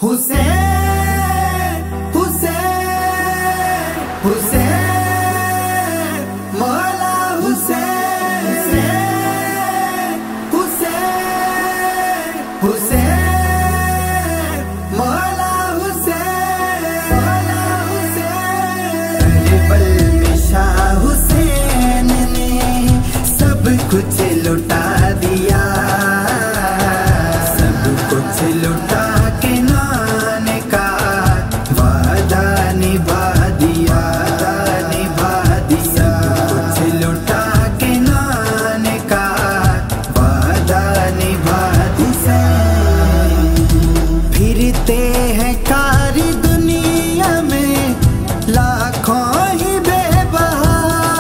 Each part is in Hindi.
हुसैन हुसैन हुसैन मौला हुसैन हुसैन हुसैन मौला हुसैन करबल में शाह हुसैन ने सब कुछ लुटा दिया, सब कुछ लुटा के नाने का वादा निभा दिया, निभा दिया। कुछ लुटा के नाने का वादा निभा दिया। फिरते हैं कारी दुनिया में लाखों ही बेबहा,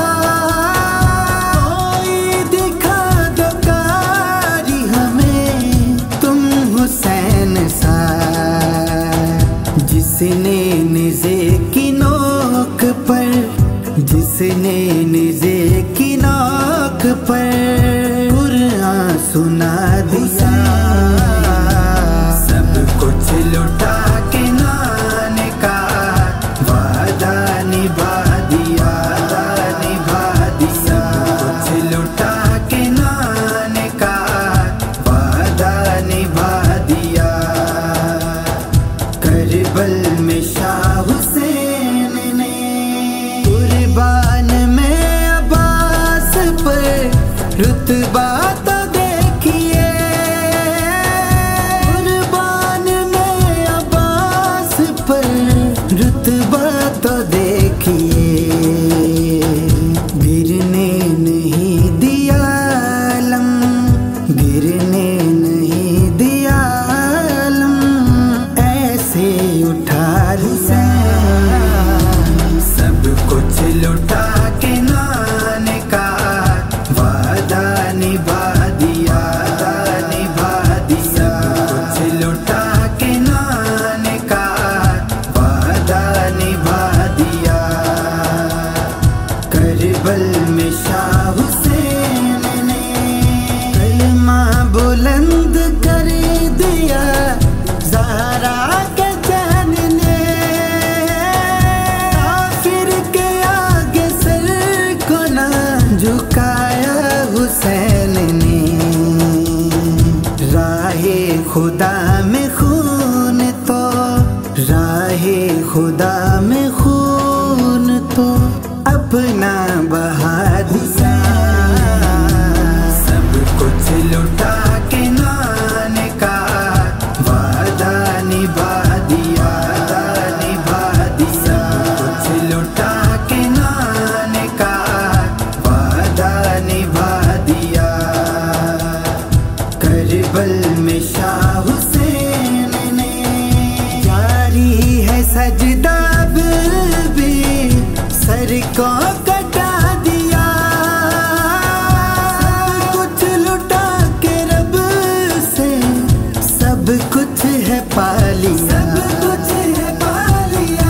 कोई दिखा दो कारी हमें तुम हुसैन सा, जिसने निज़े की नोक पर, जिसने निज़े की नोक पर कुरान सुना दिया। सब कुछ लुटा के नाने का वादा निभा दिया, निभा दिया। कुछ लुटा के नाने का वादा निभा दिया। करबल में शाह हुसैन ने कुर्बान में अब्बास पर रुतबा तो देखिए, कुर्बान में अब्बास पर रुतबा तो देखिए। गिरने नहीं दिया आलम, गिरने नहीं दिया आलम, ऐसे उठा लिया। सब कुछ लुटा के नाने का वादा निभा दिया, निभा दिया। कुछ लुटा के नाने का वादा निभा दिया। करबल में शाह हुसैन ने कलमा बुलंद कर दिया, ज़हरा के चैन ने काफिर के आगे सर को ना झुकाया हुसैन ने। राहे खुदा में खून तो, राहे खुदा में खून तो अपना बहा दिया। सब कुछ लुटा के नाने का वादा निभा दिया, निभा दिया। कुछ लुटा के नाने का वादा निभा दिया। करबल में शाह हुसैन ने जारी है सजदा भी सर को कटा दिया। सब कुछ लुटा के रब से सब कुछ है पा लिया, सब कुछ है पा लिया।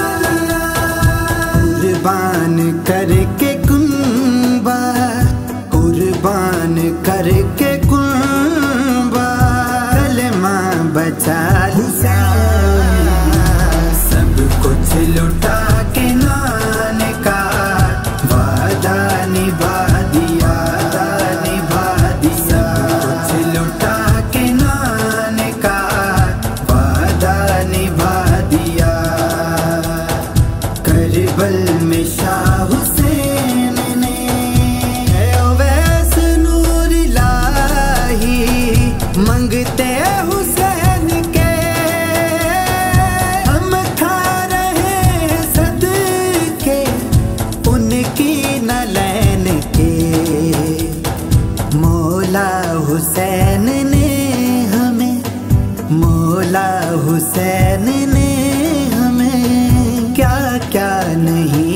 कुर्बान करके कुंबा, कुर्बान करके कुंबा कलमा बचा लिया। सब कुछ लुटा के नाने का वादा निभा दिया, निभा दिया। कुछ लुटा के नाने का वादा निभा दिया। करबल में शाह हुसैन ने वैस नूर लाही मंगते हुसैन के, हम खा रहे सदके उनकी न लैन के। मौला हुसैन ने हमें, मौला हुसैन ने हमें क्या क्या नहीं